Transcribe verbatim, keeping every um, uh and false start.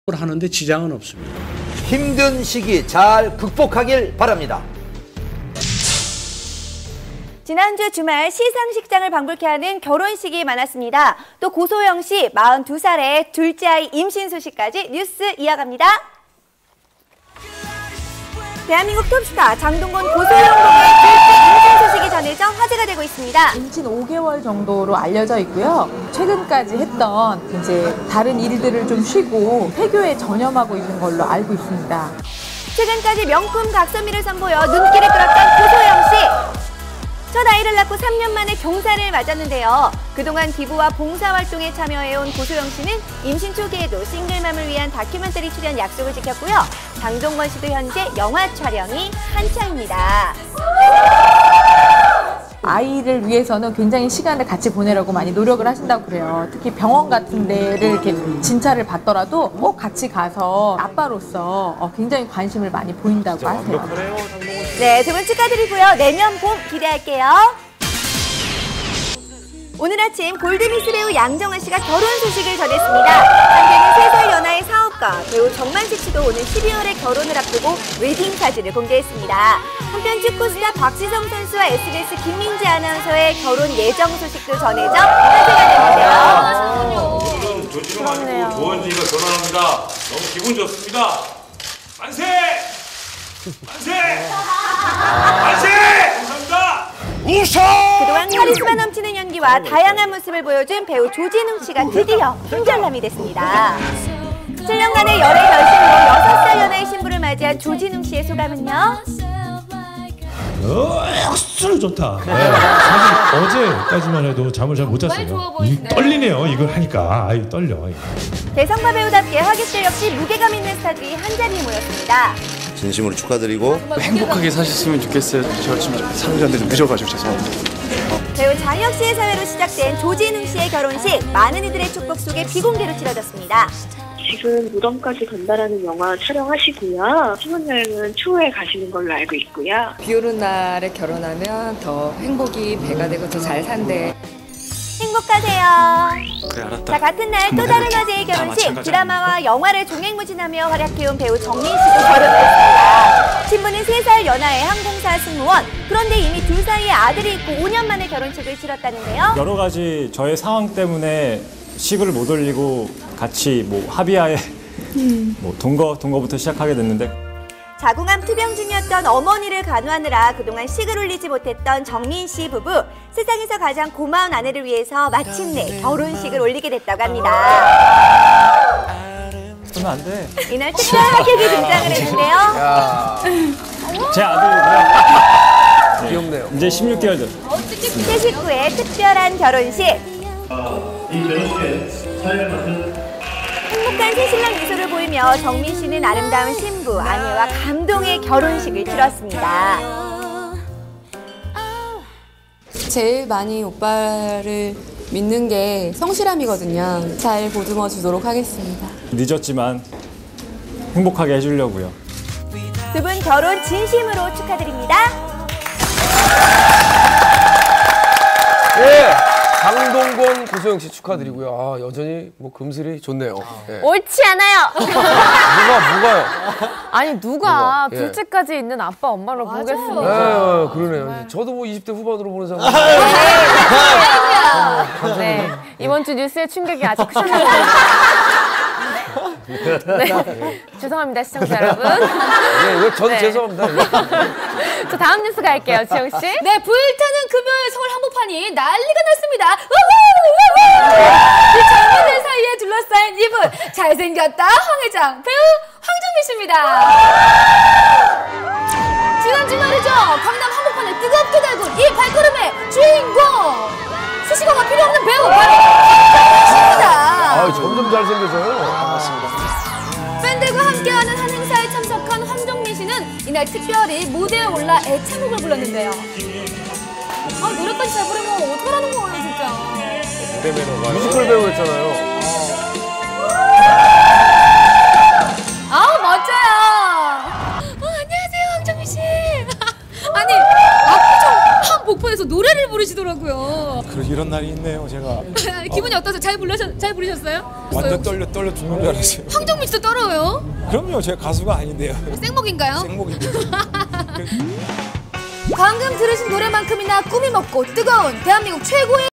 하는데 지장은 없습니다. 힘든 시기 잘 극복하길 바랍니다. 지난주 주말 시상식장을 방불케 하는 결혼식이 많았습니다. 또 고소영 씨 마흔두 살에 둘째 아이 임신 소식까지 뉴스 이어갑니다. 대한민국 톱스타 장동건 고소영 부부의 둘째 임신 소식이 전해져 화제가 되고 있습니다. 임신 오 개월 정도로 알려져 있고요. 최근까지 했던 이제 다른 일들을 좀 쉬고 폐교에 전념하고 있는 걸로 알고 있습니다. 최근까지 명품 각선미를 선보여 눈길을 끌었던 고소영 씨. 첫 아이를 낳고 삼 년 만에 경사를 맞았는데요. 그동안 기부와 봉사활동에 참여해온 고소영 씨는 임신 초기에도 싱글맘을 위한 다큐멘터리 출연 약속을 지켰고요. 장동건 씨도 현재 영화 촬영이 한창입니다. 아이를 위해서는 굉장히 시간을 같이 보내려고 많이 노력을 하신다고 그래요. 특히 병원 같은 데를 이렇게 진찰을 받더라도 꼭 같이 가서 아빠로서 굉장히 관심을 많이 보인다고 하세요. 네, 두 분 축하드리고요. 내년 봄 기대할게요. 오늘 아침 골드미스 배우 양정화 씨가 결혼 소식을 전했습니다. 한편은 세 살 연하의 사업가 배우 정만식 씨도 오늘 십이월에 결혼을 앞두고 웨딩 사진을 공개했습니다. 한편 축구스타 박지성 선수와 에스비에스 김민지 아나운서의 결혼 예정 소식도 전해져 화제가 되는데요. 오늘은 조지명 아니고 조원진이가 결혼합니다. 너무 기분 좋습니다. 만세! 만세! 만세! 감사합니다. 웃어! 그동안 카리스마 넘치는 연기와 다양한 모습을 보여준 배우 조진웅 씨가 드디어 품절남이 됐습니다. 칠 년간의 열애 결심으로 여섯 살 연하의 신부를 맞이한 조진웅 씨의 소감은요? 억수로 좋다. 네. 사실 어제까지만 해도 잠을 잘 못 잤어요. 이 떨리네요. 이걸 하니까. 아유 떨려. 대성과 배우답게 하객들 역시 무게감 있는 스타들이 한자리에 모였습니다. 진심으로 축하드리고 행복하게 사셨으면 좋겠어요. 저 지금 사람들한테 좀 늦어가지고 죄송합니다. 배우 장혁 씨의 사회로 시작된 조진웅 씨의 결혼식, 많은 이들의 축복 속에 비공개로 치러졌습니다. 지금 무덤까지 간다라는 영화 촬영하시고요. 신혼여행은 추후에 가시는 걸로 알고 있고요. 비 오는 날에 결혼하면 더 행복이 배가 되고 더 잘 산대. 행복하세요. 그래 알았다. 자, 같은 날 또 다른 화제의 결혼식, 드라마와 영화를 종횡무진하며 활약해온 배우 정민 씨도 결혼했습니다. 신부는 세 살 연하의 항공사 승무원. 그런데 이미 두 사이에 아들이 있고 오 년 만에 결혼식을 치렀다는데요. 여러 가지 저의 상황 때문에 식을 못 올리고 같이 뭐 합의하에 음. 뭐 동거 동거부터 시작하게 됐는데. 자궁암 투병 중이었던 어머니를 간호하느라 그동안 식을 올리지 못했던 정민 씨 부부. 세상에서 가장 고마운 아내를 위해서 마침내 결혼식을 올리게 됐다고 합니다. 그러면 안 돼. 이날 특별 하객이 등장을 했는데요. 제 아들이고요. 귀엽네요. 이제 십육 개월 전. 새 식구의 특별한 결혼식. 이 결혼식에 사회를 만든 행복한 새신랑 미소를 보이며 정민 씨는 아름다운 신부, 아내와 감동의 결혼식을 치렀습니다. 제일 많이 오빠를 믿는 게 성실함이거든요. 잘 보듬어 주도록 하겠습니다. 늦었지만 행복하게 해주려고요. 두 분 결혼 진심으로 축하드립니다. 예, 장동건, 고소영 씨 축하드리고요. 아, 여전히 뭐 금슬이 좋네요. 예. 옳지 않아요. 누가, 누가요? 아니, 누가, 누가? 예. 둘째까지 있는 아빠, 엄마를 보겠습니까? 네, 그러네요. 저도 뭐 이십 대 후반으로 보는 사람. 네, 네. 이번 주 뉴스의 충격이 아주 크셨나요? 네. 죄송합니다, 시청자 여러분. 네, 왜 전 네. 죄송합니다. 저 다음 뉴스 갈게요, 지영 씨. 네, 불타는 금요일 서울 한복판이 난리가 났습니다. 이 젊은이들 사이에 둘러싸인 이분, 잘생겼다 황회장 배우 황정민 씨입니다. 지난 주말이죠. 강남 한복판을 뜨겁게 달군 이 발걸음의 주인공. 수식어가 필요 없는 배우 바로 황정민 씨입니다. 아, 점점 잘생겨서요. 반갑습니다. 팬들과 함께하는 한 행사에 참석한 황정민 씨는 이날 특별히 무대에 올라 애창곡을 불렀는데요. 아, 노래까지 잘 부르면 어떡하라는 거예요, 진짜. 뮤지컬 배우였잖아요. 아우, 멋져요. 어, 안녕하세요, 황정민 씨. 아니, 압구정 한 복판에서 노래를 부르시더라고요. 그런 이런 날이 있네요, 제가. 기분이 어떠세요? 잘 부르셨, 잘 부르셨어요? 완전 떨려 떨려 죽는 줄 알았어요. 황정민 씨도 떨어요? 그럼요, 제가 가수가 아닌데요. 생목인가요? 생목인데. 방금 들으신 노래만큼이나 꿈이 먹고 뜨거운 대한민국 최고의